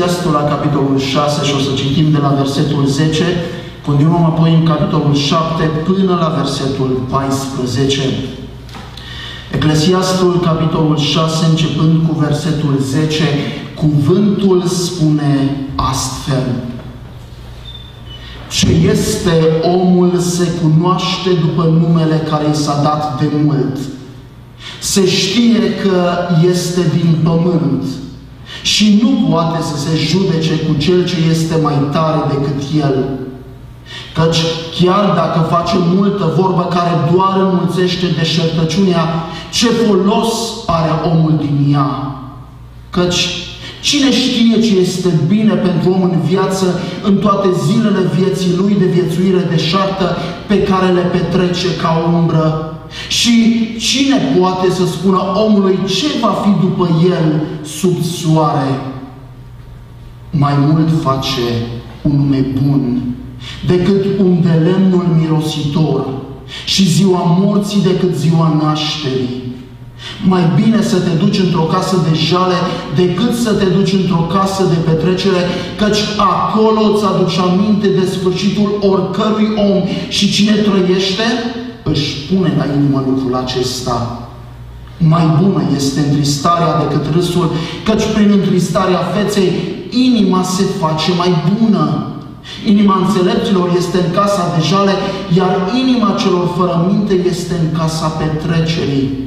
Eclesiastul la capitolul 6 și o să citim de la versetul 10, continuăm apoi în capitolul 7 până la versetul 14. Eclesiastul, capitolul 6, începând cu versetul 10, cuvântul spune astfel: ce este omul se cunoaște după numele care i s-a dat de mult. Se știe că este din pământ și nu poate să se judece cu cel ce este mai tare decât el. Căci chiar dacă face multă vorbă care doar înmulțește deșertăciunea, ce folos are omul din ea? Căci cine știe ce este bine pentru om în viață, în toate zilele vieții lui de viețuire deșartă pe care le petrece ca umbră? Și cine poate să spună omului ce va fi după el sub soare? Mai mult face un nume bun decât un de lemnul mirositor și ziua morții decât ziua nașterii. Mai bine să te duci într-o casă de jale decât să te duci într-o casă de petrecere, căci acolo îți aduci aminte de sfârșitul oricărui om și cine trăiește își pune la inimă lucrul acesta. Mai bună este întristarea decât râsul, căci prin întristarea feței inima se face mai bună. Inima înțelepților este în casa de jale, iar inima celor fără minte este în casa petrecerii.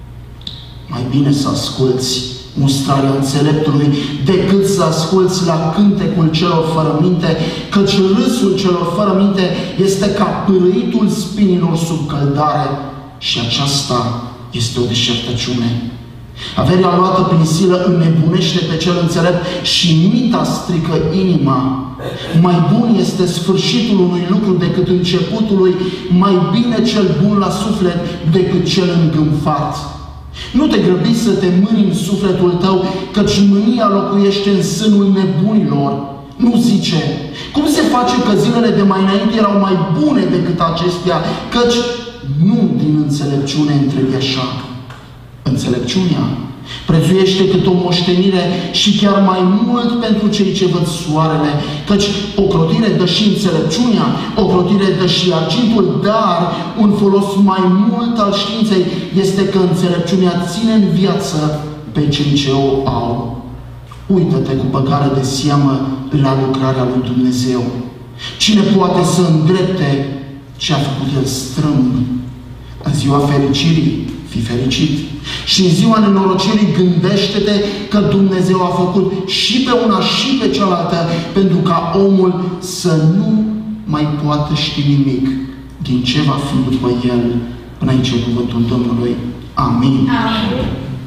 Mai bine să asculți mustrarea înțeleptului decât să asculți la cântecul celor fără minte, căci râsul celor fără minte este ca pârâitul spinilor sub căldare și aceasta este o deșertăciune. Averea luată prin silă înnebunește pe cel înțelept și mita strică inima. Mai bun este sfârșitul unui lucru decât începutul lui, mai bine cel bun la suflet decât cel îngânfat. Nu te grăbi să te mâni în sufletul tău, căci mânia locuiește în sânul nebunilor. Nu zice: cum se face că zilele de mai înainte erau mai bune decât acestea, căci nu din înțelepciune întrebi așa. Înțelepciunea prețuiește cât o moștenire și chiar mai mult pentru cei ce văd soarele, căci ocrotire dă și înțelepciunea, ocrotire dă și argintul, dar un folos mai mult al științei este că înțelepciunea ține în viață pe cei ce o au. Uită-te cu băgare de seamă la lucrarea lui Dumnezeu. Cine poate să îndrepte ce a făcut El strâmb? În ziua fericirii fii fericit și în ziua nenorocirii gândește-te că Dumnezeu a făcut și pe una și pe cealaltă, pentru ca omul să nu mai poată ști nimic din ce va fi după el, până aici cuvântul Domnului. Amin. Amin.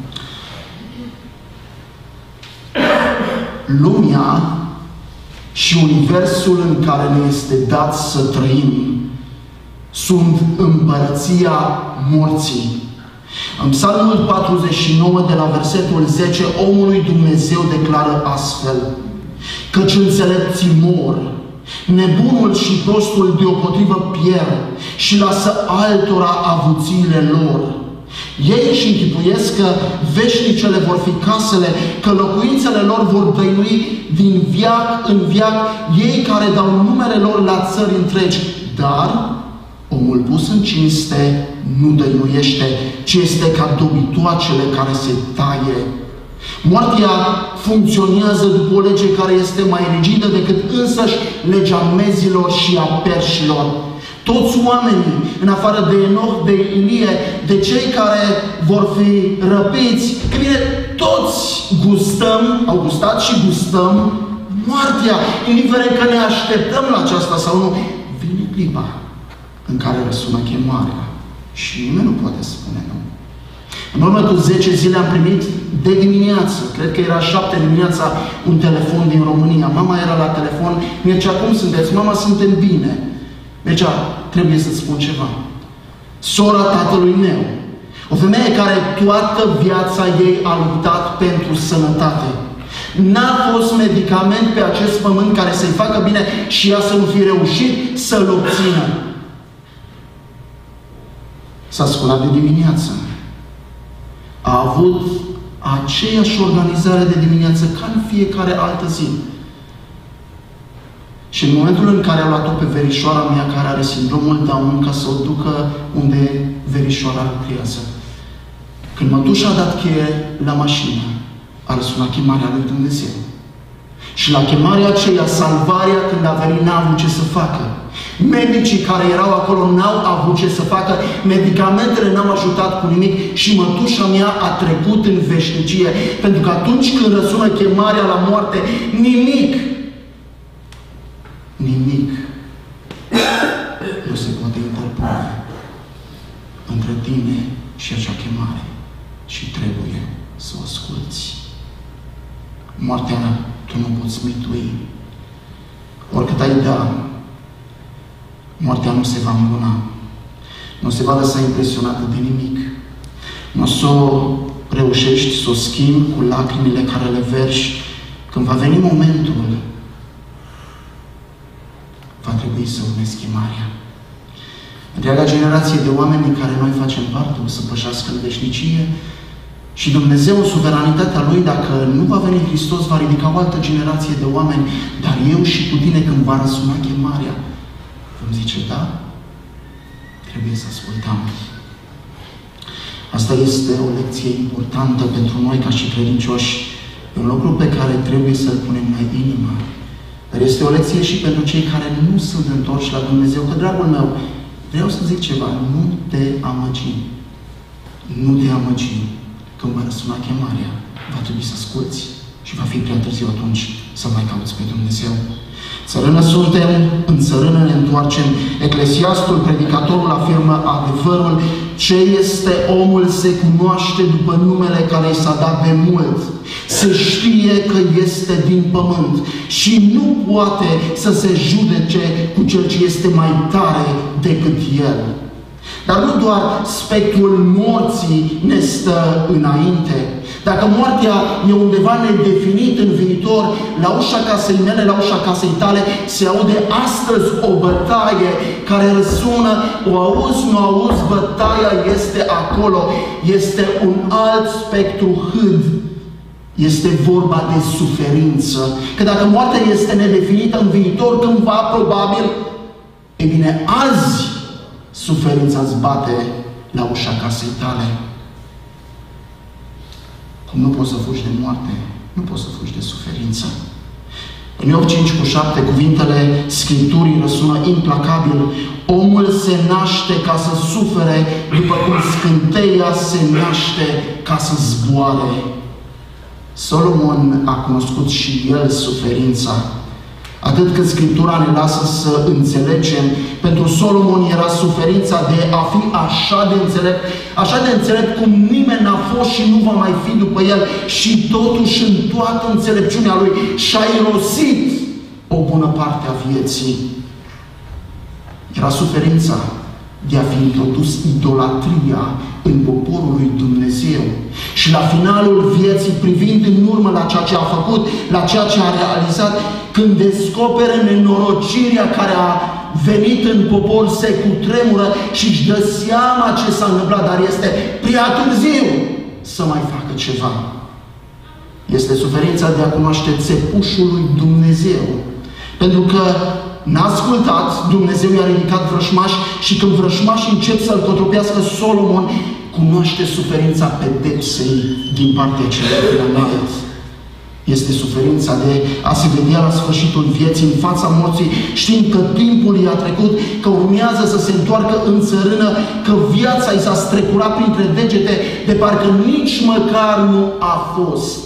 Lumea și universul în care ne este dat să trăim sunt împărăția morții. În Psalmul 49, de la versetul 10, omul lui Dumnezeu declară astfel: căci înțelepții mor, nebunul și prostul deopotrivă pierd și lasă altora avuțiile lor. Ei își închipuiesc că veșnicele vor fi casele, că locuințele lor vor dăinui din veac în veac, ei care dau numele lor la țări întregi. Dar omul pus în cinste nu dăinuiește, ci este ca dobitoacele care se taie. Moartea funcționează după o lege care este mai rigidă decât însăși legea mezilor și a perșilor. Toți oamenii, în afară de Enoch, de Ilie, de cei care vor fi răpiți, e bine, toți gustăm, au gustat și gustăm moartea. Indiferent că ne așteptăm la aceasta sau nu, vine clipa în care răsună chemarea și nimeni nu poate spune nu. În urmă cu 10 zile am primit de dimineață, cred că era 7 dimineața, un telefon din România. Mama era la telefon, Mircea, cum sunteți? Mama, suntem bine. Mircea, trebuie să-ți spun ceva. Sora tatălui meu, o femeie care toată viața ei a luptat pentru sănătate. N-a fost medicament pe acest pământ care să-i facă bine și ea să nu fi reușit să-l obțină. S-a sculat de dimineață. A avut aceeași organizare de dimineață ca în fiecare altă zi. Și în momentul în care a luat-o pe verișoara mea, care are sindromul Down, ca să o ducă unde verișoara lucrează, când mătușa a dat cheie la mașină, a răsunat chemarea lui Dumnezeu. Și la chemarea aceea, salvarea, când a venit, n-a avut ce să facă. Medicii care erau acolo n-au avut ce să facă, medicamentele n-au ajutat cu nimic și mătușa mea a trecut în veșnicie. Pentru că atunci când răsună chemarea la moarte, nimic nu se poate interpune între tine și acea chemare. Și trebuie să o asculți. Moartea tu nu poți mitui. Oricât ai da, moartea nu se va îmbuna. Nu se va lăsa impresionată de nimic. Nu o să o reușești să o schimbi cu lacrimile care le verși. Când va veni momentul, va trebui să urmezi chemarea. Întreaga generație de oameni din care noi facem parte o să pășească în veșnicie și Dumnezeu, în suveranitatea Lui, dacă nu va veni Hristos, va ridica o altă generație de oameni, dar eu și cu tine, când va răsuna chemarea, vom zice, da, trebuie să ascultăm. Asta este o lecție importantă pentru noi ca și credincioși. E un lucru pe care trebuie să-l punem la inimă. Dar este o lecție și pentru cei care nu sunt întorși la Dumnezeu. Că, dragul meu, vreau să zic ceva, nu te amăgi. Nu te amăgi. Când va răsuna chemarea, va trebui să asculți și va fi prea târziu atunci să mai cauți pe Dumnezeu. Țărână suntem, în țărână ne întoarcem. Eclesiastul, predicatorul, afirmă adevărul. Ce este omul se cunoaște după numele care i s-a dat de mult. Se știe că este din pământ și nu poate să se judece cu cel ce este mai tare decât el. Dar nu doar spectrul morții ne stă înainte. Dacă moartea e undeva nedefinit în viitor, la ușa casei mele, la ușa casei tale, se aude astăzi o bătaie care răsună, o auzi, nu auzi, bătaia este acolo. Este un alt spectru hâd. Este vorba de suferință. Că dacă moartea este nedefinită în viitor, cândva, probabil, e bine, azi suferința îți bate la ușa casei tale. Cum nu poți să fugi de moarte, nu poți să fugi de suferință. În Iov 5:7, cuvintele Scripturii răsună implacabil. Omul se naște ca să sufere, după cum scânteia se naște ca să zboare. Solomon a cunoscut și el suferința. Atât cât Scriptura ne lasă să înțelegem, pentru Solomon era suferința de a fi așa de înțelept cum nimeni n-a fost și nu va mai fi după el, și totuși în toată înțelepciunea lui și-a irosit o bună parte a vieții. Era suferința de a fi introdus idolatria în poporul lui Dumnezeu. Și la finalul vieții, privind în urmă la ceea ce a făcut, la ceea ce a realizat, când descoperă nenorocirea care a venit în popor, se cutremură și își dă seama ce s-a întâmplat, dar este prea târziu să mai facă ceva. Este suferința de a cunoaște țepușul lui Dumnezeu. Pentru că n-a ascultat, Dumnezeu i-a ridicat vrășmași și când vrășmașii încep să-l cotropească, Solomon cunoaște suferința pedepsei din partea celor înalt. Este suferința de a se vedea la sfârșitul vieții, în fața morții, știind că timpul i-a trecut, că urmează să se întoarcă în țărână, că viața i s-a strecurat printre degete, de parcă nici măcar nu a fost.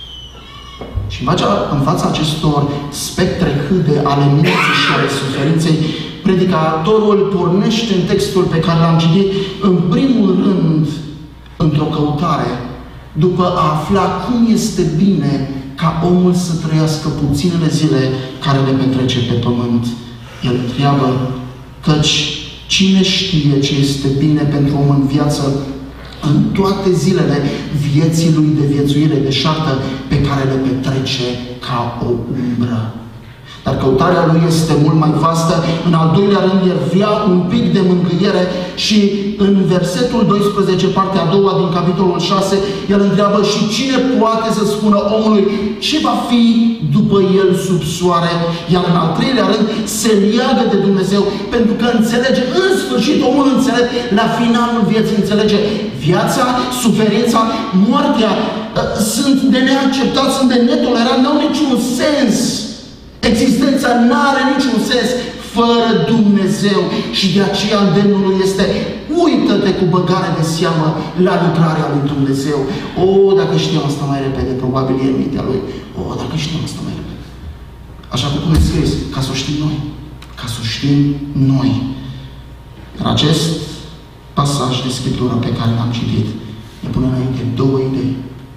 Și în fața acestor spectre hâde ale morții și ale suferinței, predicatorul pornește în textul pe care l-am citit, în primul rând, într-o căutare, după a afla cum este bine ca omul să trăiască puținele zile care le petrece pe pământ. El întreabă, căci cine știe ce este bine pentru om în viață, în toate zilele vieții lui de viețuire deșartă pe care le petrece ca o umbră. Dar căutarea lui este mult mai vastă. În al doilea rând, el vrea un pic de mângâiere și în versetul 12, partea a doua din capitolul 6, el întreabă: și cine poate să spună omului ce va fi după el sub soare? Iar în al treilea rând, se leagă de Dumnezeu pentru că înțelege, în sfârșit omul înțelege, la finalul vieții înțelege viața, suferința, moartea, sunt de neacceptat, sunt de netolerat, n-au niciun sens. Existența nu are niciun sens fără Dumnezeu și de aceea îndemnul lui este: uită-te cu băgare de seamă la lucrarea lui Dumnezeu. O, dacă știam asta mai repede, probabil e în mintea lui. O, dacă știam asta mai repede. Așa cum e scris, ca să o știm noi. Ca să o știm noi. În acest pasaj de Scriptură pe care l-am citit, ne pune înainte două idei.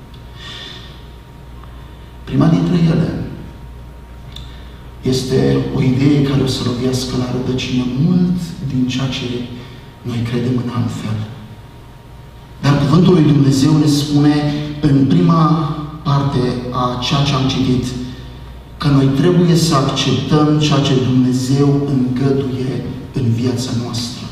Prima dintre ele este o idee care o să lovească la rădăcină mult din ceea ce noi credem în altfel. Dar Cuvântul lui Dumnezeu ne spune în prima parte a ceea ce am citit că noi trebuie să acceptăm ceea ce Dumnezeu îngăduie în viața noastră.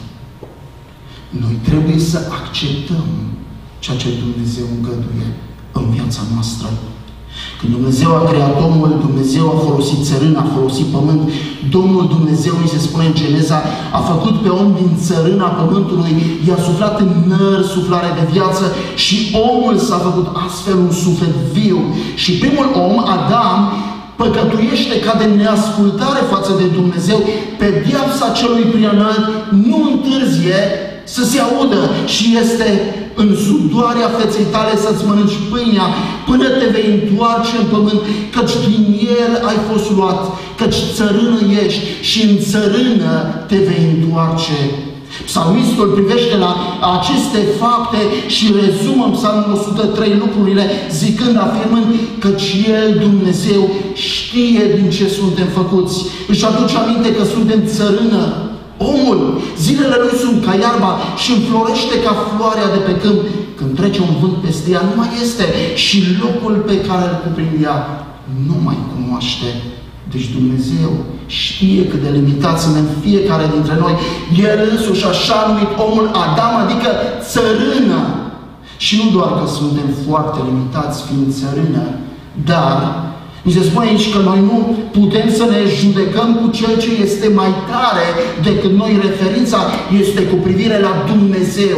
Noi trebuie să acceptăm ceea ce Dumnezeu îngăduie în viața noastră. Când Dumnezeu a creat omul, Dumnezeu a folosit țărână, a folosit pământ. Domnul Dumnezeu, ni se spune în Geneza, a făcut pe om din țărâna pământului, i-a suflat în nări suflare de viață și omul s-a făcut astfel un suflet viu. Și primul om, Adam, păcătuiește ca de neascultare față de Dumnezeu. Pedeapsa celui preanalt nu întârzie să se audă și este în sudoarea feței tale să-ți mănânci pâinea până te vei întoarce în pământ, căci din el ai fost luat, căci țărână ești și în țărână te vei întoarce. Psalmistul privește la aceste fapte și rezumă în Psalmul 103 lucrurile, zicând, afirmând, căci El, Dumnezeu, știe din ce suntem făcuți. Își aduce aminte că suntem țărână. Omul, zilele lui sunt ca iarba și înflorește ca floarea de pe câmp. Când trece un vânt peste ea, nu mai este și locul pe care îl cuprinde ea nu mai cunoaște. Deci Dumnezeu știe cât de limitați suntem fiecare dintre noi. El însuși așa numit omul Adam, adică țărână. Și nu doar că suntem foarte limitați fiind țărână, dar mi se spune aici că noi nu putem să ne judecăm cu cel ce este mai tare decât noi. Referința este cu privire la Dumnezeu.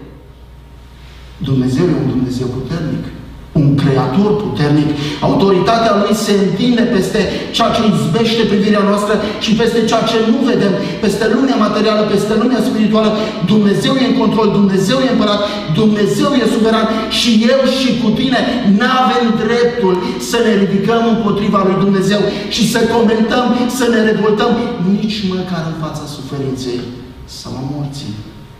Dumnezeu e un Dumnezeu puternic, un creator puternic. Autoritatea Lui se întinde peste ceea ce izbește privirea noastră și peste ceea ce nu vedem, peste lumea materială, peste lumea spirituală. Dumnezeu e în control, Dumnezeu e împărat, Dumnezeu e suveran și eu și cu tine n-avem dreptul să ne ridicăm împotriva lui Dumnezeu și să comentăm, să ne revoltăm, nici măcar în fața suferinței sau a morții.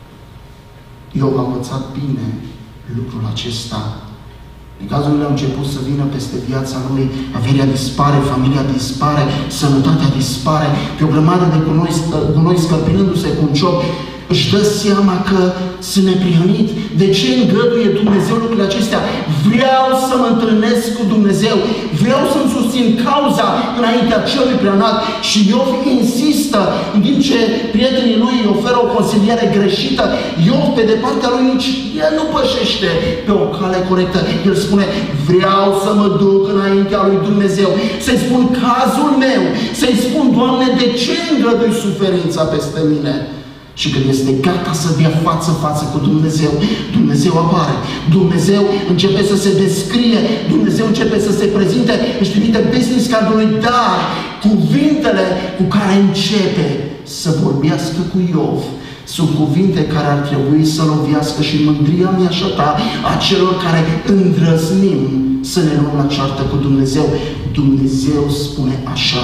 Eu am învățat bine lucrul acesta. Necazurile au început să vină peste viața lui, averea dispare, familia dispare, sănătatea dispare, pe o grămadă de gunoi scăpinându-se cu un ciop, își dă seama că sunt neprihănit. De ce îngăduie Dumnezeu lucrurile acestea? Vreau să mă întâlnesc cu Dumnezeu, vreau să-mi susțin cauza înaintea celui preanalt și Iov insistă, în timp ce prietenii lui îi oferă o consiliere greșită, Iov, pe de partea lui, nici el nu pășește pe o cale corectă. El spune, vreau să mă duc înaintea lui Dumnezeu, să-i spun cazul meu, să-i spun, Doamne, de ce îngădui suferința peste mine? Și când este gata să dea față cu Dumnezeu, Dumnezeu apare. Dumnezeu începe să se descrie, Dumnezeu începe să se prezinte, își trimite business cardului, dar cuvintele cu care începe să vorbească cu Iov sunt cuvinte care ar trebui să lovească și mândria mea și a ta, a celor care îndrăznim să ne luăm la ceartă cu Dumnezeu. Dumnezeu spune așa: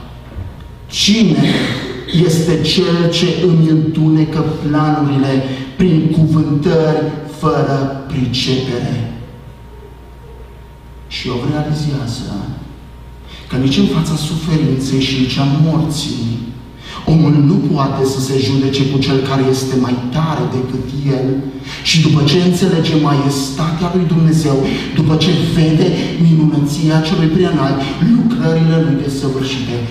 cine este cel ce îmi întunecă planurile prin cuvântări fără pricepere? Și eu realizează că nici în fața suferinței și nici a morții, omul nu poate să se judece cu cel care este mai tare decât el. Și după ce înțelege maiestatea lui Dumnezeu, după ce vede minunăția celui preanalt, lucrările lui desăvârșite,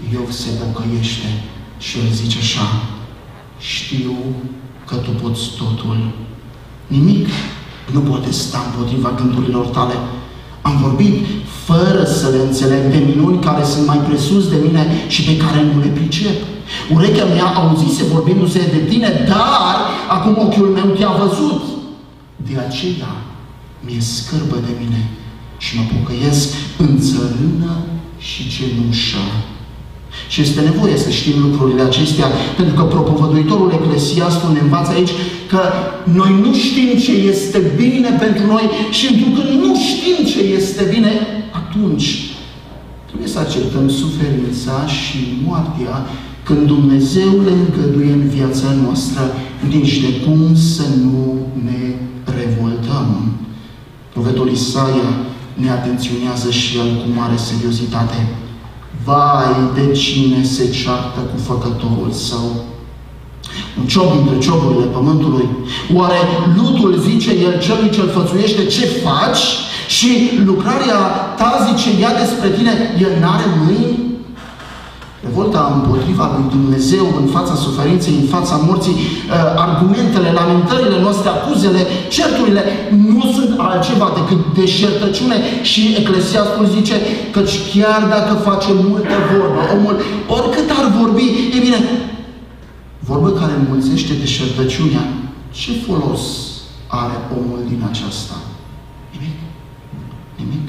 Iov se pocăiește și el zice așa: știu că tu poți totul. Nimic nu poate sta împotriva gândurilor tale. Am vorbit fără să le înțeleg de minuni care sunt mai presus de mine și pe care nu le pricep. Urechea mea auzise vorbindu-se de tine, dar acum ochiul meu te-a văzut. De aceea mi-e scârbă de mine și mă pocăiesc în țărână și cenușă. Și este nevoie să știm lucrurile acestea, pentru că propovăduitorul Eclesiastul ne învață aici că noi nu știm ce este bine pentru noi și pentru că nu știm ce este bine, atunci trebuie să acceptăm suferința și moartea când Dumnezeu le îngăduie în viața noastră, nici de cum să nu ne revoltăm. Profetul Isaia ne atenționează și el cu mare seriozitate. Vai de cine se ceartă cu făcătorul său. Un ciob dintre cioburile pământului. Oare lutul, zice el celui ce-l fățuiește, ce faci? Și lucrarea ta, zice ea despre tine, el n-are mâini? Revolta împotriva lui Dumnezeu în fața suferinței, în fața morții, argumentele, lamentările noastre, acuzele, certurile, nu sunt altceva decât deșertăciune. Și Eclesiastul zice că chiar dacă face multă vorbă, omul, oricât ar vorbi, e bine, vorbă care înmulțește deșertăciunea, ce folos are omul din aceasta? Nimic. Nimic.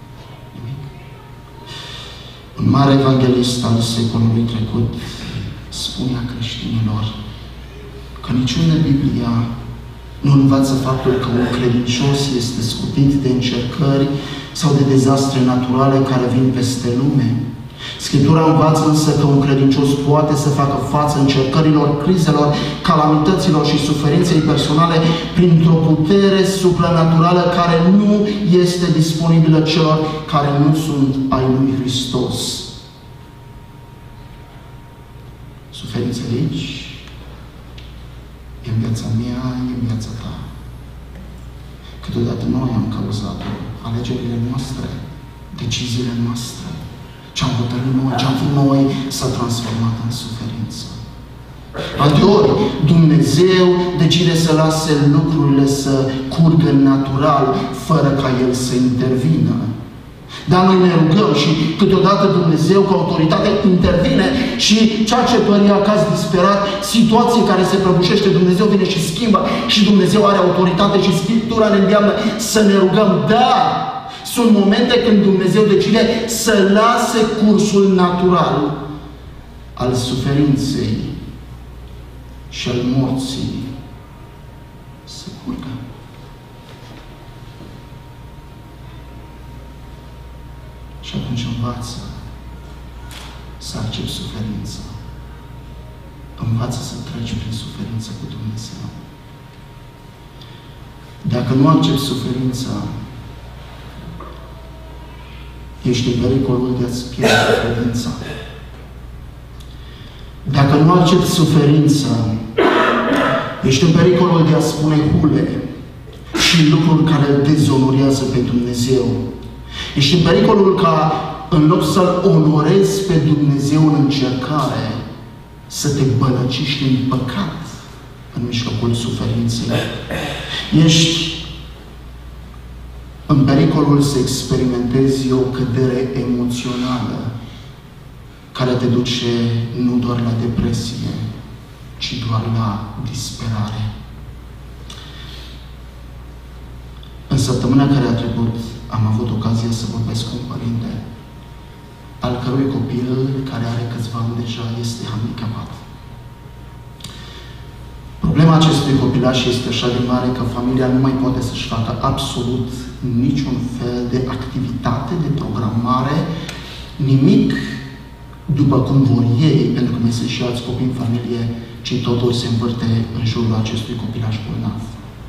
Un mare evanghelist al secolului trecut spunea creștinilor că niciunde Biblia nu învață faptul că un credincios este scutit de încercări sau de dezastre naturale care vin peste lume. Scriptura învață însă că un credincios poate să facă față încercărilor, crizelor, calamităților și suferinței personale printr-o putere supranaturală care nu este disponibilă celor care nu sunt ai lui Hristos. Suferința aici e în viața mea, e în viața ta. Câteodată noi am cauzat-o, alegerile noastre, deciziile noastre, ce-am hotărât noi, ce-am făcut noi, s-a transformat în suferință. Alteori, Dumnezeu decide să lase lucrurile să curgă natural, fără ca El să intervină. Dar noi ne rugăm și câteodată Dumnezeu, ca autoritate, intervine și ceea ce părea caz disperat, situație care se prăbușește, Dumnezeu vine și schimbă și Dumnezeu are autoritate și Scriptura ne îndeamnă să ne rugăm. Dar sunt momente când Dumnezeu decide să lase cursul natural al suferinței și al morții să curgă. Și atunci învață să accepti suferința. Învață să treci prin suferință cu Dumnezeu. Dacă nu accepti suferința, ești în pericolul de a-ți pierde credința. Dacă nu accepti suferința, ești în pericolul de a spune hule și lucruri care îl dezonorează pe Dumnezeu. Ești în pericolul ca, în loc să-L onorezi pe Dumnezeu în încercare, să te bălăciști în păcat în mijlocul suferinței. Ești în pericolul să experimentezi o cădere emoțională care te duce nu doar la depresie, ci doar la disperare. În săptămâna care a trecut am avut ocazia să vorbesc cu un părinte al cărui copil, care are câțiva ani deja, este handicapat. Problema acestui copilaș este așa de mare că familia nu mai poate să-și facă absolut niciun fel de activitate, de programare, nimic după cum vor ei, pentru că mai sunt și alți copii în familie, ci totul se învârte în jurul acestui copilaș bolnav.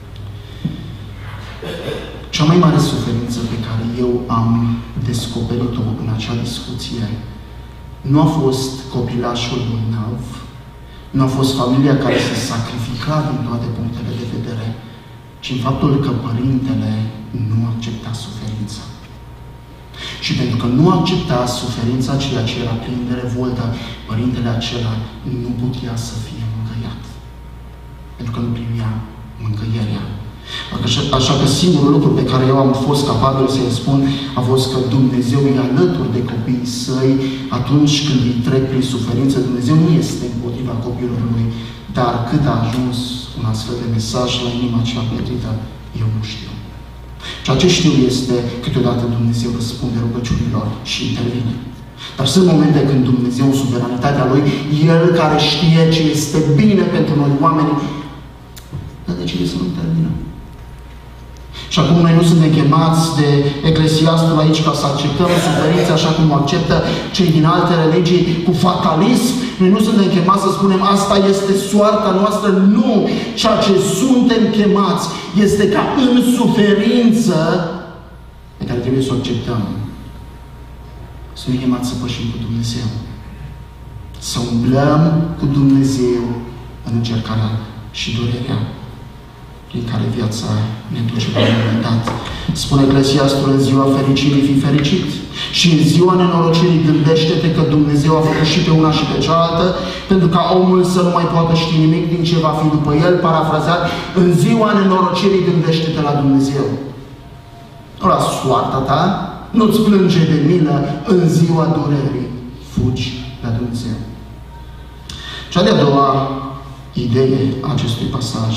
Cea mai mare suferință pe care eu am descoperit-o în acea discuție nu a fost copilașul bolnav, nu a fost familia care se sacrifica din toate punctele de vedere, ci în faptul că părintele nu accepta suferința. Și pentru că nu accepta suferința aceea ce era plin de revoltă, părintele acela nu putea să fie mângâiat. Pentru că nu primea mângâierea. Așa că singurul lucru pe care eu am fost capabil să-i spun a fost că Dumnezeu e alături de copiii săi atunci când îi trec prin suferință. Dumnezeu nu este împotriva copilor lui, dar cât a ajuns un astfel de mesaj la inima cea pietrită, eu nu știu. Ceea ce știu este câteodată Dumnezeu răspunde rugăciunilor și intervine. Dar sunt momente când Dumnezeu, în suveranitatea Lui, El care știe ce este bine pentru noi oameni, dar decide să nu intervină. Și acum noi nu suntem chemați de eclesiastul aici ca să acceptăm suferința așa cum o acceptă cei din alte religii cu fatalism. Noi nu suntem chemați să spunem asta este soarta noastră. Nu! Ceea ce suntem chemați este ca în suferință pe care trebuie să o acceptăm. Suntem chemați să pășim cu Dumnezeu. Să umblăm cu Dumnezeu în încercarea și durerea prin care viața ne duce la un moment dat. Spune Eclesiastul, în ziua fericirii fii fericit. Și în ziua nenorocirii gândește-te că Dumnezeu a făcut și pe una și pe cealaltă, pentru ca omul să nu mai poată ști nimic din ce va fi după el, parafrazat, în ziua nenorocirii gândește-te la Dumnezeu. Nu la soarta ta, nu-ți plânge de milă, în ziua durerii fugi la Dumnezeu. Cea de-a doua idee a acestui pasaj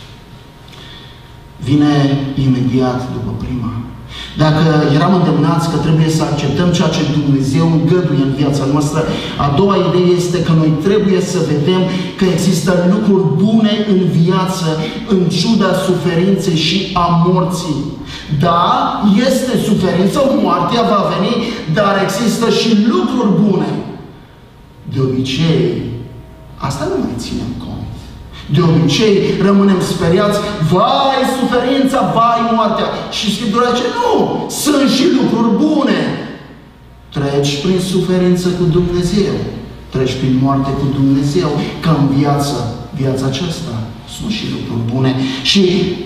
vine imediat după prima. Dacă eram îndemnați că trebuie să acceptăm ceea ce Dumnezeu îngăduie în viața noastră, a doua idee este că noi trebuie să vedem că există lucruri bune în viață, în ciuda suferinței și a morții. Da, este suferință, moartea va veni, dar există și lucruri bune. De obicei, asta nu mai ținem cont. De obicei, rămânem speriați, vai suferința, vai moartea. Și Scriptura zice, nu, sunt și lucruri bune. Treci prin suferință cu Dumnezeu, treci prin moarte cu Dumnezeu, că în viața aceasta sunt și lucruri bune. Și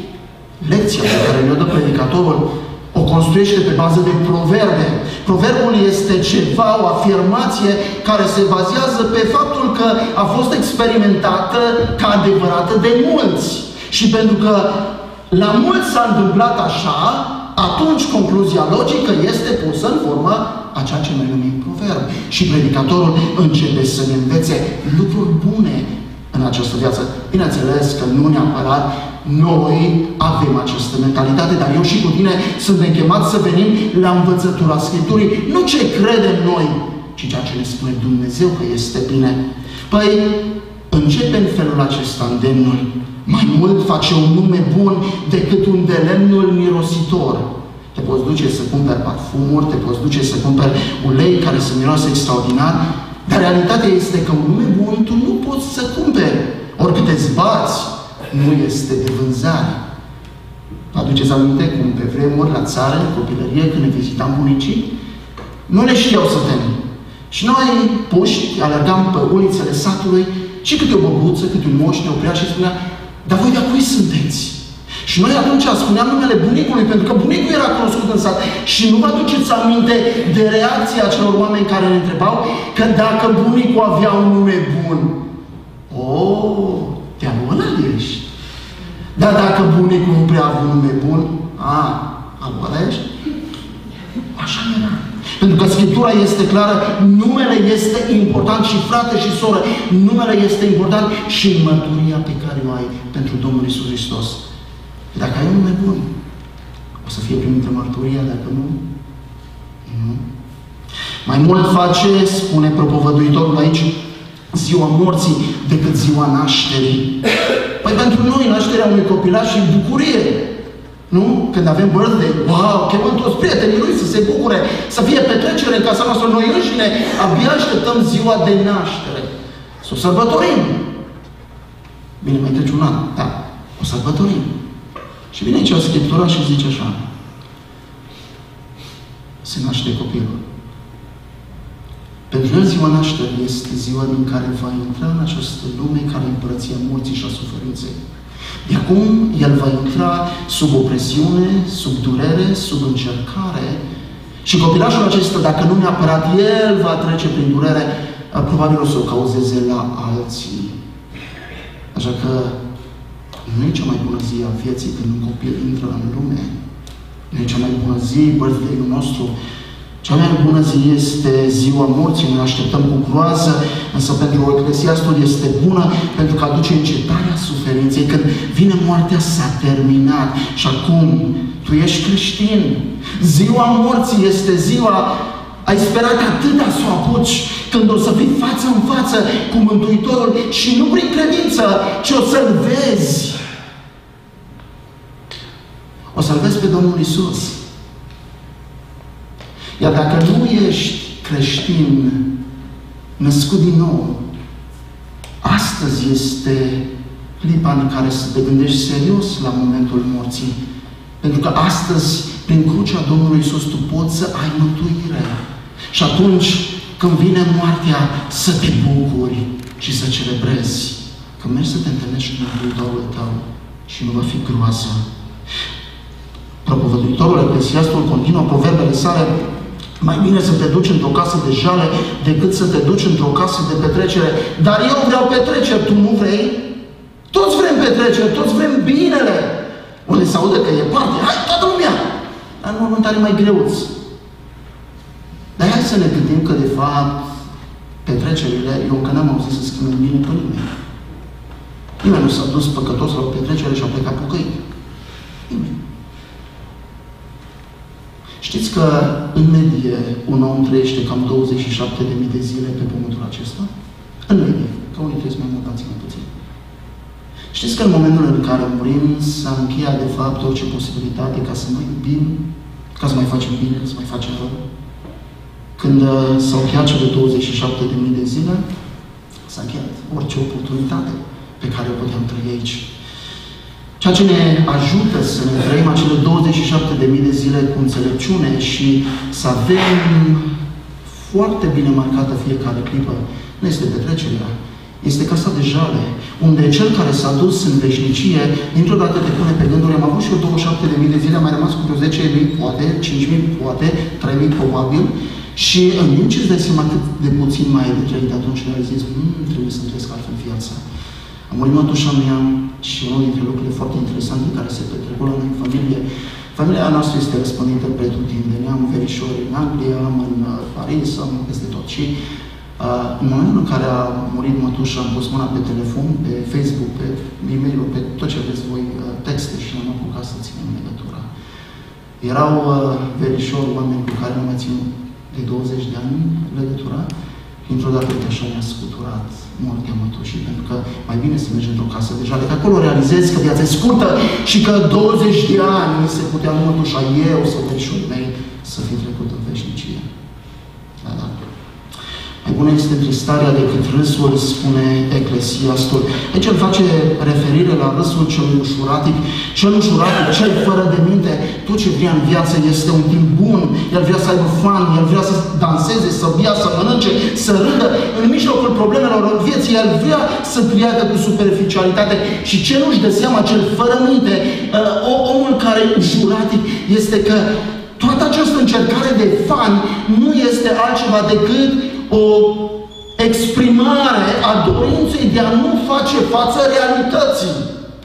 lecția pe care ne-o dă predicatorul o construiește pe bază de proverbe. Proverbul este ceva, o afirmație care se bazează pe faptul că a fost experimentată ca adevărată de mulți. Și pentru că la mulți s-a întâmplat așa, atunci concluzia logică este pusă în formă a ceea ce noi numim proverb. Și predicatorul începe să ne învețe lucruri bune în această viață. Bineînțeles că nu neapărat noi avem această mentalitate, dar eu și cu tine suntem chemați să venim la învățătura Scripturii, nu ce credem noi, ci ceea ce ne spune Dumnezeu că este bine. Păi, începe în felul acesta îndemnul. Mai mult face un nume bun decât un de lemnul mirositor. Te poți duce să cumperi parfumuri, te poți duce să cumperi ulei care să miroase extraordinar, dar realitatea este că un nume bun tu nu poți să cumperi. Oricât te zbați, nu este de vânzare. Aduceți aminte cum pe vremuri la țară, în copilărie, când ne vizitam bunicii, nu ne știau să venim. Și noi, puști, alergam pe ulițele satului și câte o băbuță, câte un moș ne oprea și spunea, dar voi de-a cui sunteți? Și noi atunci spuneam numele bunicului, pentru că bunicul era cunoscut în sat. Și nu vă aduceți aminte de reacția acelor oameni care ne întrebau că dacă bunicul avea un nume bun, te-am ăla ești. Dar dacă bunicul nu prea avea un nume bun, ăla ești? Așa era. Pentru că Scriptura este clară, numele este important și frate și soră, numele este important și mărturia pe care o ai pentru Domnul Iisus Hristos. Dacă ai un nume bun, o să fie primită mărturia, dacă nu, nu. Mai mult face, spune propovăduitorul aici, ziua morții decât ziua nașterii. Păi pentru noi, nașterea unui copilaș și bucurie. Nu? Când avem birthday, wow, chemăm toți prietenii lui să se bucure, să fie petrecere în casa noastră. Noi înșine abia așteptăm ziua de naștere. Să o sărbătorim. Bine, mai trece un an. Da, o sărbătorim. Și vine aici Scriptura și zice așa. Se naște copilul. Pentru el ziua nașterii este ziua din care va intra în această lume care e împărăția morții și a suferinței. De acum, el va intra sub opresiune, sub durere, sub încercare Și copilașul acesta, dacă nu neapărat el va trece prin durere, probabil o să o cauzeze la alții. Așa că nu e cea mai bună zi a vieții când un copil intră în lume. Nu e cea mai bună zi, birthday-ul nostru. Cea mai bună zi este ziua morții, ne așteptăm cu groază, însă pentru Eclesiastul este bună pentru că aduce încetarea suferinței. Când vine moartea, s-a terminat. Și acum, tu ești creștin. Ziua morții este ziua, ai sperat atâta să o apuci, când o să fii față în față cu Mântuitorul și nu prin credință, ci o să-L vezi. O să-L vezi pe Domnul Iisus. Iar dacă nu ești creștin, născut din nou, astăzi este clipa în care să te gândești serios la momentul morții. Pentru că astăzi, prin crucea Domnului Iisus, tu poți să ai mântuire. Și atunci, când vine moartea, să te bucuri și să celebrezi. Că mergi să te întâlnești cu Mântuitorul tău și nu va fi groază. Propovăduitorul Eclesiastul continuă proverbele sale: mai bine să te duci într-o casă de jale decât să te duci într-o casă de petrecere. Dar eu vreau petreceri, tu nu vrei? Toți vrem petreceri, toți vrem binele. Unde se aude că e parte, hai toată lumea! Dar în momentare mai greuți. Dar hai să ne gândim că de fapt petrecerile, eu încă n-am auzit să schimbe bine pe nimeni. Nimeni nu s-a dus păcătos la o petrecere și a plecat pocăit. Nimeni. Știți că, în medie, un om trăiește cam 27.000 de zile pe pământul acesta? În medie. Că unii trăiesc mai mult, alții mai puțin. Știți că în momentul în care murim, s-a încheiat, de fapt, orice posibilitate ca să mai iubim, ca să mai facem bine, ca să mai facem rău? Când s-au încheiat cele 27.000 de zile, s-a încheiat orice oportunitate pe care o puteam trăi aici. Ceea ce ne ajută să ne trăim acele 27.000 de zile cu înțelepciune și să avem foarte bine marcată fiecare clipă, nu este petrecerea, este casa de jale, unde cel care s-a dus în veșnicie, dintr-o dată te pune pe gânduri. Am avut și eu 27.000 de zile, am mai rămas cu vreo 10.000, poate, 5.000, poate, 3.000 probabil, și în timp ce îți dai seama cât de puțin mai ai de trăit, atunci realizezi, trebuie să trăiesc altfel viața. A murit mătușa mea și unul dintre lucrurile foarte interesante care se petrecut la noi în familie. Familia noastră este răspândită pretutindeni. Am verișori în Anglia, am în Paris, am peste tot. Și în momentul în care a murit mătușa, am pus mâna pe telefon, pe Facebook, pe e-mail, pe tot ce aveți voi, texte, și ne-am apucat să ținem legătura. Erau verișori, oameni cu care nu mai țin de 20 de ani legătura. Dintr-o dată de așa ne-a scuturat moartea mătușii, pentru că mai bine să mergi într-o casă de jale, că acolo realizezi că viața e scurtă și că 20 de ani se putea mătușa eu sau verișorii mei să fi trecut în veșnicie. Da, da. Mai bună este tristarea decât râsul, spune Eclesiastul. Aici el face referire la râsul celui ușuratic. Cel ușuratic, cel fără de minte, tot ce vrea în viață este un timp bun. El vrea să aibă fan, el vrea să danseze, să bea, să mănânce, să râdă. În mijlocul problemelor vieții, el vrea să treacă cu superficialitate. Și ce nu-și dă seama, cel fără minte, omul care e ușuratic, este că toată această încercare de fan nu este altceva decât o exprimare a dorinței de a nu face față realității.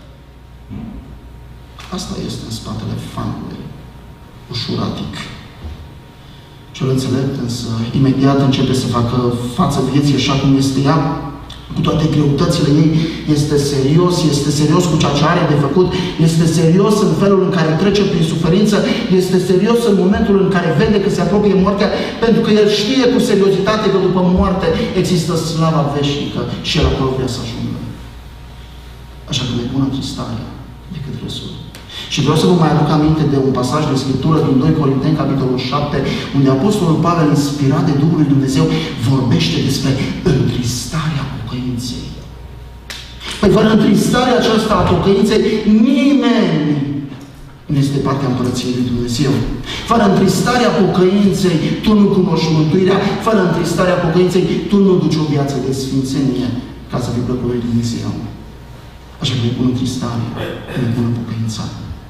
Asta este în spatele fanului ușuratic. Cel înțelept însă imediat începe să facă față vieții așa cum este ea, cu toate greutățile ei, este serios cu ceea ce are de făcut, este serios în felul în care trece prin suferință, este serios în momentul în care vede că se apropie moartea, pentru că el știe cu seriozitate că după moarte există slava veșnică și el acolo vrea să ajungă. Așa că mai bună tristarea decât râsul. Și vreau să vă mai aduc aminte de un pasaj de Scriptură din 2 Corinteni, capitolul 7, unde Apostolul Pavel, inspirat de Duhul lui Dumnezeu, vorbește despre întristarea pocăinței. Păi fără întristarea aceasta a pocăinței, nimeni nu este partea Împărăției lui Dumnezeu. Fără întristarea pocăinței, tu nu cunoști mântuirea. Fără întristarea pocăinței, tu nu duci o viață de sfințenie ca să fii plăcut lui Dumnezeu. Așa că e bună întristare, e bună pocăința.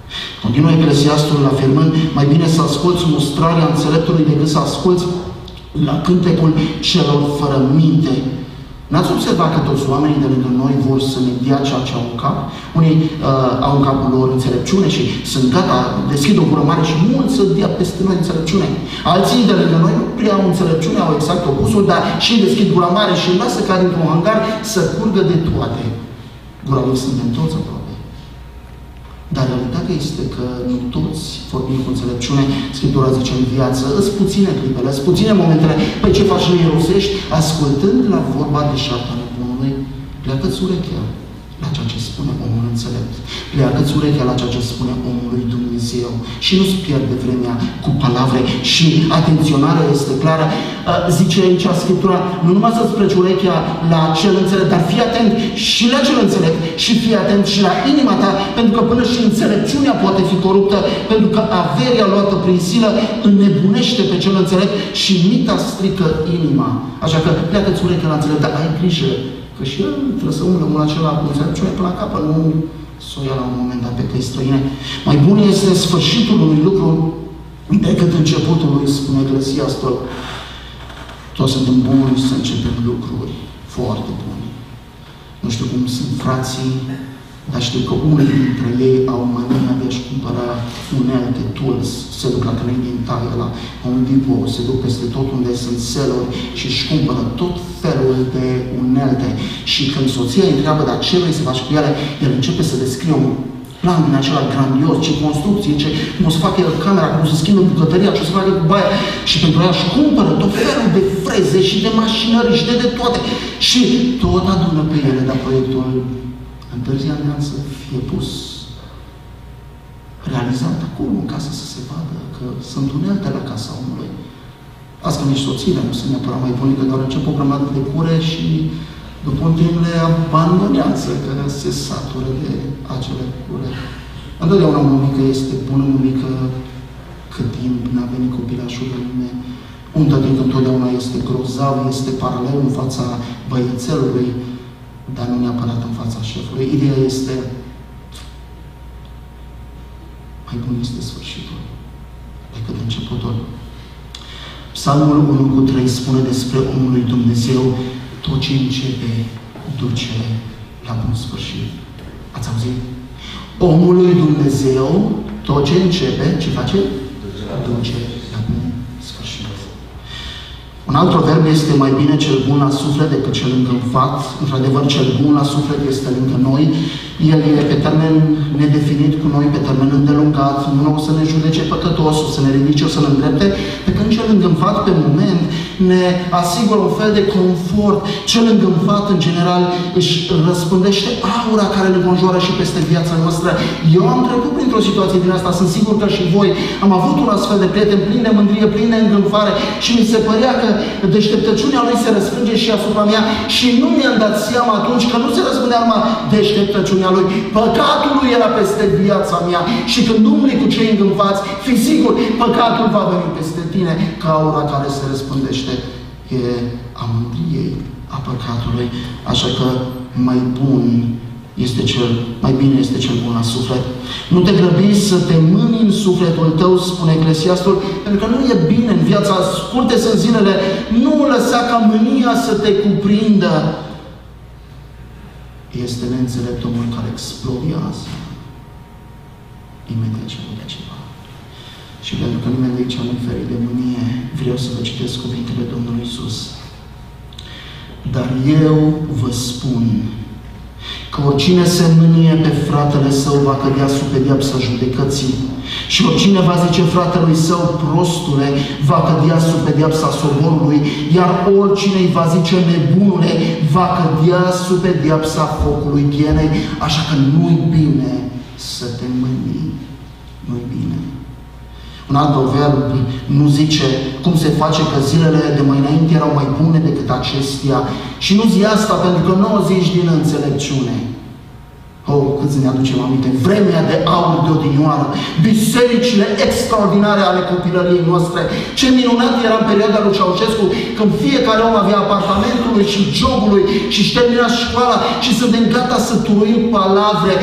Continuă Eclesiastul afirmând, mai bine să asculți mustrarea înțeleptului decât să asculți la cântecul celor fără minte. N-ați observat că toți oamenii de lângă noi vor să ne dea ceea ce au în cap? Unii au în capul lor înțelepciune și sunt gata, deschid o gură mare și mulți să dea peste noi înțelepciune. Alții de lângă noi nu prea au înțelepciune, au exact opusul, dar și deschid gura mare și îmi lasă ca dintr-un hangar să curgă de toate. Gura lui suntem toți aproape. Dar realitatea este că nu toți vorbim cu înțelepciune. Scriptura zice în viață, îți puține clipele, îți puține momentele. Păi ce faci, le irosești? Ascultând la vorba deșartă a nebunului, pleacă-ți urechea la ceea ce spune omul înțelept. Pleacă-ți urechea la ceea ce spune omul lui Dumnezeu. Și nu-ți pierde vremea cu palavre. Și atenționarea este clară. Zice aici Scriptura, nu numai să-ți pleci urechea la cel înțelept, dar fii atent și la cel înțelept și fii atent și la inima ta, pentru că până și înțelepciunea poate fi coruptă, pentru că averia luată prin silă înnebunește pe cel înțelept și mita strică inima. Așa că pleacă-ți urechea la înțelept, dar ai grijă că și el trebuie să umble omul acela cu înțelepciune până la capăt, nu să o ia la un moment dat pe căi străine. Mai bun este sfârșitul unui lucru decât începutul lui, spune Eclesiastul. Toți suntem buni să începem lucruri foarte bune. Nu știu cum sunt frații, dar știu că unii dintre ei au mania de a-și cumpăra unelte, tools, se duc la Canadian Tire, la Home Depot, se duc peste tot unde sunt seluri și își cumpără tot felul de unelte. Și când soția îi întreabă, dar ce vrei să faci cu ele, el începe să descrie un plan din acela grandios, ce construcții, cum o să facă el camera, cum o să schimbe bucătăria, ce o să facă cu baia. Și pentru ea își cumpără tot felul de freze și de mașinării și de toate. Și tot adună pe ele, dar proiectul întârzia de ani să fie pus, realizat acolo în casă să se vadă că sunt unelte la casa omului. Asta nici soțiile nu sunt neapărat mai bune, că doar încep o grămadă de cure și după un timp le abandonează, că se satură de acele cure. Întotdeauna o mămică este bună, mămică cât timp n-a venit copilașul în lume. Un tătic întotdeauna este grozav, este paralel în fața băiețelului, dar nu neapărat în fața șefului. Ideea este, mai bun este sfârșitul decât începutul. Psalmul 1:3 spune despre omul lui Dumnezeu, tot ce începe duce la bun sfârșit. Ați auzit? Omul lui Dumnezeu, tot ce începe, ce face? Duce la bun sfârșit. Un alt proverb este mai bine cel bun la suflet decât cel îngânfat. Într-adevăr, cel bun la suflet este lângă noi. El e pe termen nedefinit cu noi, pe termen îndelungat. Nu o să ne judece păcătos, o să ne ridice, o să ne îndrepte. Pe când cel îngânfat, pe moment, ne asigură un fel de confort. Cel îngânfat, în general, își răspândește aura care ne conjoară și peste viața noastră. Eu am trecut printr-o situație din asta, sunt sigur că și voi. Am avut un astfel de prieten plin de mândrie, plin de îngânfare și mi se părea că deșteptăciunea lui se răsfrânge și asupra mea și nu mi-am dat seama atunci că nu se răspândea numai deșteptăciunea lui. Păcatul lui era peste viața mea și când umbli cu cei îngânfați, fii sigur, păcatul va veni peste tine ca aura care se răspândește e a mândriei, a păcatului. Așa că mai bine este cel bun la suflet. Nu te grăbi să te mâni în sufletul tău, spune Eclesiastul, pentru că nu e bine în viața, scurte sunt zilele, nu lăsa ca mânia să te cuprindă. Este neînțelept omul care explodează imediat ce vede ceva. Și pentru că nimeni de aici nu-i ferit de mânie, vreau să vă citesc cuvintele Domnului Iisus. Dar eu vă spun că oricine se mânie pe fratele său va cădea sub pedeapsa judecății. Și oricine va zice fratelui său, prostule, va cădea sub pedeapsa soborului, iar oricine îi va zice, nebunule, va cădea sub pedeapsa focului ghienei. Așa că nu-i bine să te mâni. Nu-i bine. Un alt proverb nu zice cum se face că zilele de mai înainte erau mai bune decât acestea. Și nu zi asta pentru că nu o zici din înțelepciune. Oh, cât să ne aducem aminte. Vremea de aur de odinioară. Bisericile extraordinare ale copilăriei noastre. Ce minunat era în perioada lui Ceaușescu, când fiecare om avea apartamentului și jobului și își termina școala și suntem gata să turuim palavre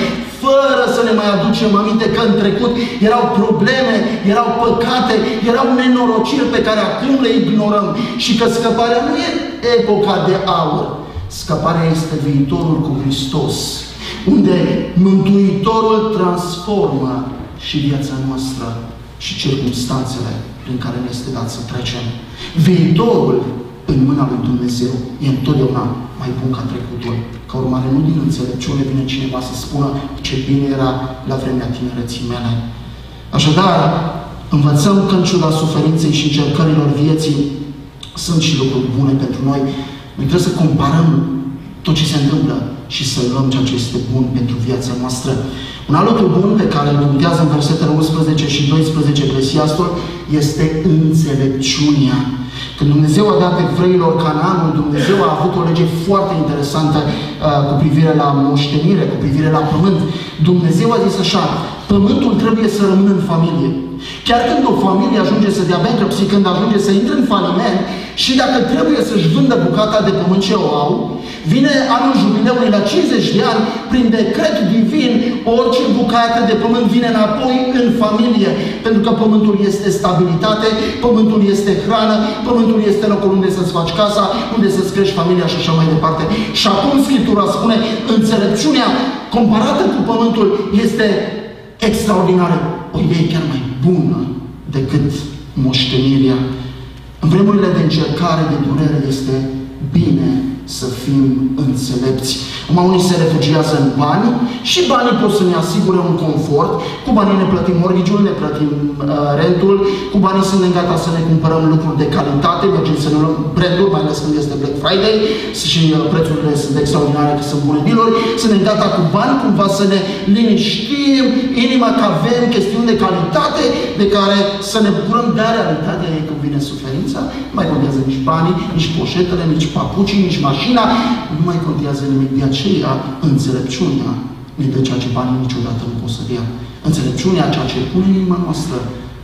fără să ne mai aducem aminte că în trecut erau probleme, erau păcate, erau nenorociri pe care acum le ignorăm și că scăparea nu e epoca de aur. Scăparea este viitorul cu Hristos, unde Mântuitorul transformă și viața noastră și circumstanțele prin care ne este dat să trecem. Viitorul în mâna lui Dumnezeu e întotdeauna mai bun ca trecutul. Ca urmare, nu din înțelepciune vine cineva să spună ce bine era la vremea tinereții mele. Așadar, învățăm că în ciuda suferinței și încercărilor vieții sunt și lucruri bune pentru noi. Noi trebuie să comparăm tot ce se întâmplă și să luăm ceea ce este bun pentru viața noastră. Un alt lucru bun pe care îl punctează în versetele 11 și 12 Eclesiastul este înțelepciunea. Când Dumnezeu a dat evreilor Canaanul, Dumnezeu a avut o lege foarte interesantă cu privire la moștenire, cu privire la pământ. Dumnezeu a zis așa: pământul trebuie să rămână în familie. Chiar când o familie ajunge să dea bankruptcy, când ajunge să intre în faliment și dacă trebuie să-și vândă bucata de pământ ce o au, vine anul jubileului la 50 de ani, prin decret divin, orice bucată de pământ vine înapoi în familie. Pentru că pământul este stabilitate, pământul este hrană, pământul este locul unde să-ți faci casa, unde să-ți crești familia și așa mai departe. Și acum Scriptura spune, înțelepciunea comparată cu pământul este extraordinară. O idee chiar mai bună decât moștenirea. În vremurile de încercare, de durere, este bine să fim înțelepți. Acum unii se refugiază în bani și banii pot să ne asigure un confort. Cu banii ne plătim mortgage-ul, ne plătim rentul, cu banii suntem gata să ne cumpărăm lucruri de calitate, mergem să ne luăm branduri, mai ales când este Black Friday și prețurile sunt extraordinare, că sunt bune deal-uri. Suntem gata cu bani cumva să ne liniștim inima că avem chestiuni de calitate de care să ne bucurăm, dar realitatea e când vine suferința, nu mai contează nici banii, nici poșetele, nici papucii, nici mașina, nu mai contează nimic. De aceea, înțelepciunea ne dă ceea ce banii niciodată nu pot să dea. Înțelepciunea, ceea ce pune în inima noastră,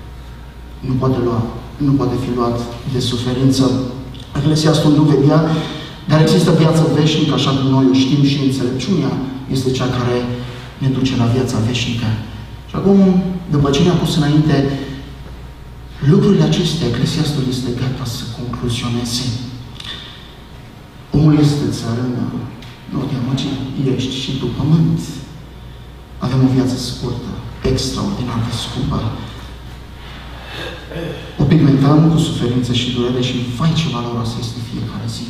nu poate fi luat de suferință. Eclesiastul nu vedea, dar există viață veșnică, așa cum noi o știm, și înțelepciunea este cea care ne duce la viața veșnică. Și acum, după ce ne-a pus înainte lucrurile acestea, Eclesiastul este gata să concluzioneze. Omul este țărână, nu te amăgi, ești și tu pământ. Avem o viață scurtă, extraordinar de scumpă. O pigmentăm cu suferință și durere și vai ce valoroasă este fiecare zi.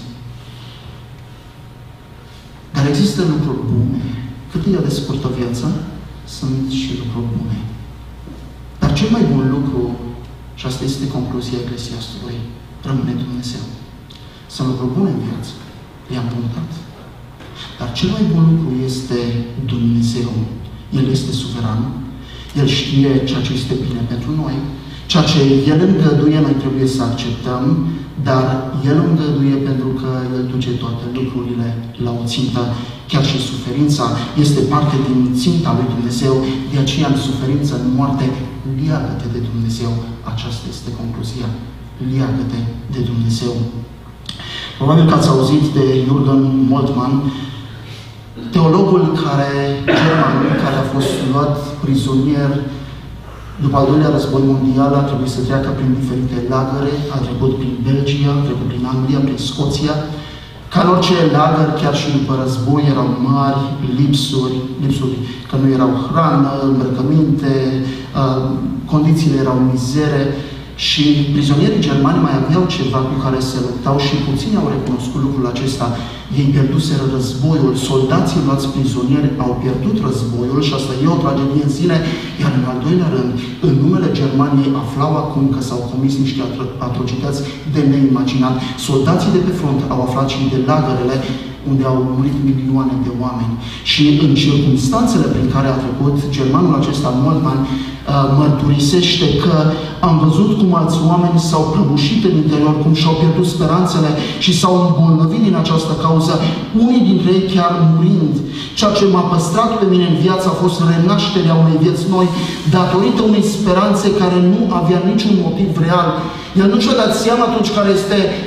Dar există lucruri bune. Cât e de scurtă viață, sunt și lucruri bune. Dar cel mai bun lucru, și asta este concluzia Eclesiastului, rămâne Dumnezeu. Sunt lucruri bune în viață. Le-am punctat. Dar cel mai bun lucru este Dumnezeu. El este suveran. El știe ceea ce este bine pentru noi. Ceea ce El îngăduie, noi trebuie să acceptăm, dar El îngăduie pentru că El duce toate lucrurile la o țintă. Chiar și suferința este parte din ținta lui Dumnezeu. De aceea, în suferință, în moarte, leagă-te de Dumnezeu. Aceasta este concluzia. Leagă-te de Dumnezeu. Probabil că ați auzit de Jürgen Moltmann, teologul german care a fost luat prizonier după al doilea război mondial, a trebuit să treacă prin diferite lagăre, a trecut prin Belgia, a trecut prin Anglia, prin Scoția. Ca în orice lagăr, chiar și după război, erau mari lipsuri, că nu erau hrană, îmbrăcăminte, condițiile erau mizere. Și prizonierii germani mai aveau ceva cu care se luptau și puțini au recunoscut lucrul acesta. Ei pierduseră războiul, soldații luați prizonieri au pierdut războiul și asta e o tragedie în sine, iar în al doilea rând, în numele Germaniei aflau acum că s-au comis niște atrocități de neimaginat. Soldații de pe front au aflat și de lagărele unde au murit milioane de oameni. Și în circumstanțele prin care a trecut, germanul acesta, Moltmann, mărturisește că am văzut cum alți oameni s-au prăbușit în interior, cum și-au pierdut speranțele și s-au îmbolnăvit din această cauză, unii dintre ei chiar murind. Ceea ce m-a păstrat pe mine în viață a fost renașterea unei vieți noi, datorită unei speranțe care nu avea niciun motiv real. El nu și-a dat seama atunci care este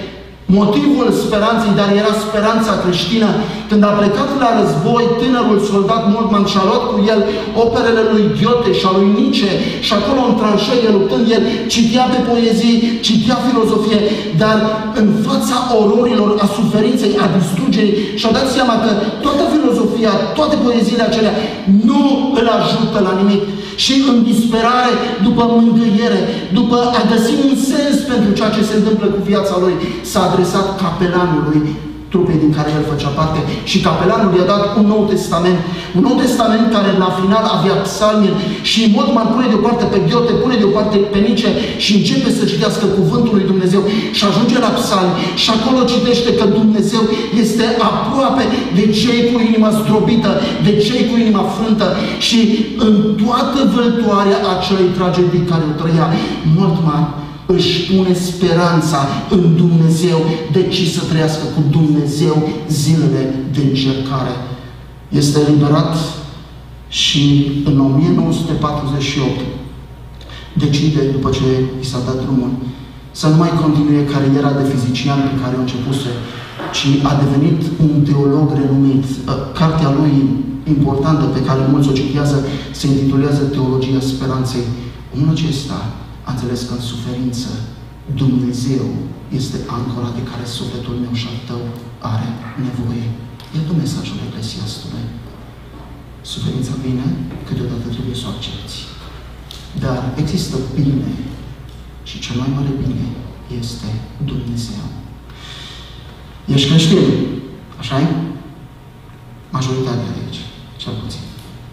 motivul speranței, dar era speranța creștină. Când a plecat la război, tânărul soldat Moltmann și-a luat cu el operele lui Goethe și a lui Nietzsche și acolo în tranșee luptând, el citea pe poezii, citea filozofie, dar în fața ororilor, a suferinței, a distrugerii, și-a dat seama că toată filozofia, toate poeziile acelea nu îl ajută la nimic. Și în disperare, după mângâiere, după a găsi un sens pentru ceea ce se întâmplă cu viața lui, s-a adresat capelanului trupei din care el făcea parte și capelanul i-a dat un Nou Testament. Un Nou Testament care la final avea psalmi și Moltmann pune deoparte pe Goethe, pune deoparte pe Nietzsche și începe să citească cuvântul lui Dumnezeu și ajunge la psalmi și acolo citește că Dumnezeu este aproape de cei cu inima zdrobită, de cei cu inima frântă și în toată vâltoarea acelei tragedii care o trăia, Moltmann își pune speranța în Dumnezeu, deci să trăiască cu Dumnezeu zilele de încercare. Este eliberat și în 1948 decide, după ce i s-a dat drumul, să nu mai continue cariera de fizician pe care o începuse, ci a devenit un teolog renumit. Cartea lui importantă, pe care mulți o citează, se intitulează Teologia Speranței. Omul acesta a înțeles că în suferință Dumnezeu este ancora de care sufletul meu și al tău are nevoie. Iată mesajul Eclesiastului. Suferința vine, câteodată trebuie să o accepti. Dar există bine și cel mai mare bine este Dumnezeu. Ești creștin, așa-i? Majoritatea de aici, cel puțin.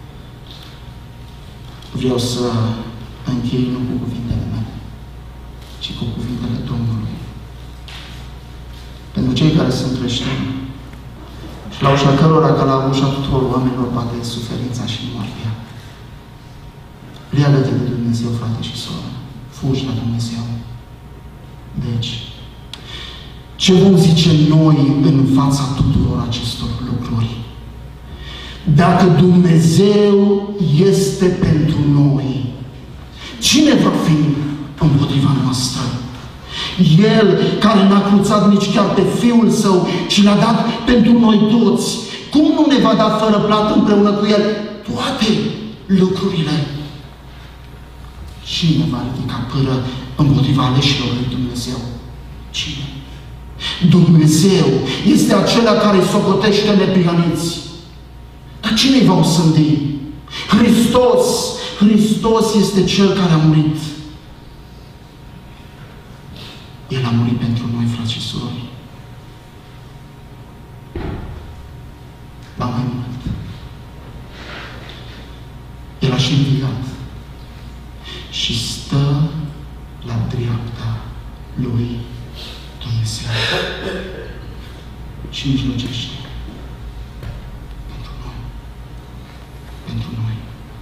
Vreau să închei nu cu cuvintele mele, ci cu cuvintele Domnului. Pentru cei care sunt creștini și la ușa cărora, ca la ușa tuturor oamenilor, bate suferința și moartea. Leagă-te de Dumnezeu, frate și soră. Fugi la Dumnezeu. Deci, ce vom zice noi în fața tuturor acestor lucruri? Dacă Dumnezeu este pentru noi, cine va fi împotriva noastră? El care n-a cruțat nici chiar pe Fiul Său, ci l-a dat pentru noi toți, cum nu ne va da fără plată împreună cu El toate lucrurile? Cine va ridica pâră împotriva aleșilor lui Dumnezeu? Cine? Dumnezeu este acela care socotește neprihăniți. Dar cine îi va osândi? Hristos! Hristos este Cel care a murit. El a murit pentru noi, frați și surori. Ba mai mult. El a și înviat și stă la dreapta lui Dumnezeu și mijlocește pentru noi. Pentru noi.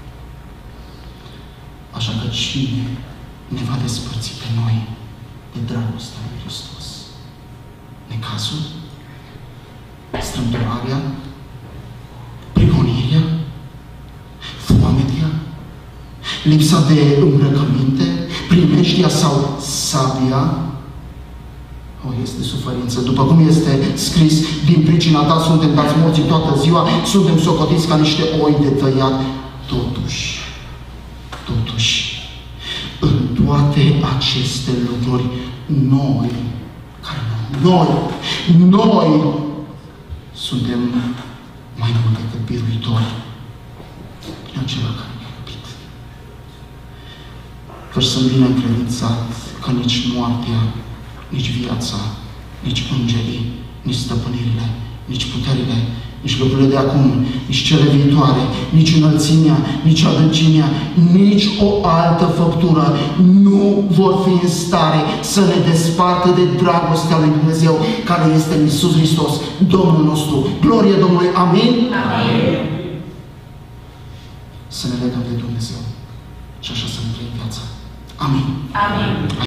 Așa că cine ne va despărți pe noi de dragostea lui Hristos? Necazul? Strâmtorarea? Prigonirea? Foametea? Lipsa de îmbrăcăminte? Primeștia sau sabia? Este suferință. După cum este scris, din pricina ta suntem dați morții toată ziua, suntem socotiți ca niște oi de tăiat. Totuși, în toate aceste lucruri, noi suntem mai mult decât biruitori prin acela care ne-a iubit. Că sunt bine încredințat că nici moartea, nici viața, nici îngerii, nici stăpânirile, nici puterile, nici lucrurile de acum, nici cele viitoare, nici înălțimea, nici adâncimea, nici o altă făptură nu vor fi în stare să ne despartă de dragostea lui Dumnezeu, care este în Iisus Hristos, Domnul nostru. Glorie Domnului! Amin? Amin! Să ne legăm de Dumnezeu și așa să ne trăim viața. Amin! Amin!